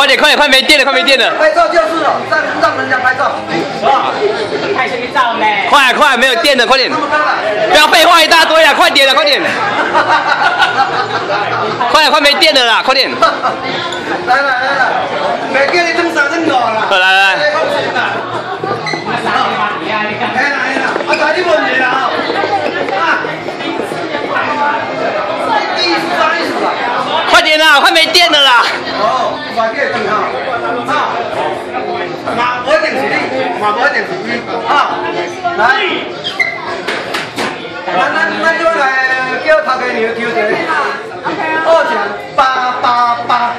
快点，没电了，快没电了！ 拍照就是了，让人家拍照。 拍什么照呢？ 快，没有电了，快点！不要废话一大堆啊，快点了，快点！快没电了啦，快点！ 来，没电你整3整5啦。 来。 我带你问你啦， 快点啦，快没电了啦！ 哦，快点电哈，嘛不一定是你，嘛不一定是伊，来，咱就来叫头家娘抽一个，2奖888，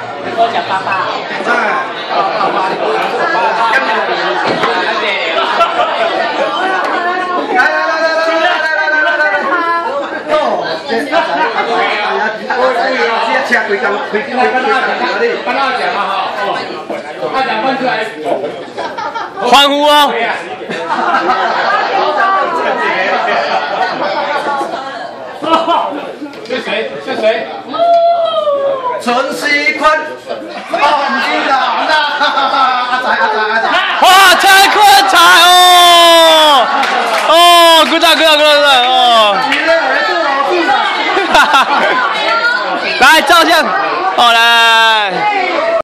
车开工， 搬2奖嘛哈，2奖搬出来， 欢呼哦！ 是谁？ 陈锡坤，不知道，阿仔， 哇，陈坤才哦，good job 哦！ 你认为是我是的？ 来照相，好来。